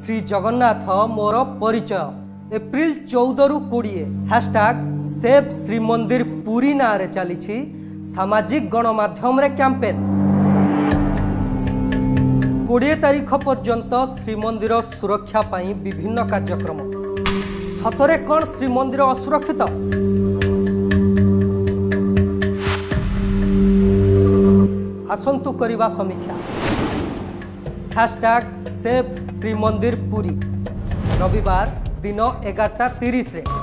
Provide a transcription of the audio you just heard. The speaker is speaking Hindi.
श्री जगन्नाथ मोर परिचय एप्रिल 14 रु 20 हैशटैग सेव श्रीमंदिर पुरी ना रे चली सामाजिक गणमाध्यम रे कैंपेन 20 तारीख पर्यंत श्रीमंदिर सुरक्षा पाई विभिन्न कार्यक्रम सतरे कौन श्रीमंदिर असुरक्षित आसंतु करिबा समीक्षा हैशटैग सेव श्रीमंदिर पुरी रविवार दिन 11:30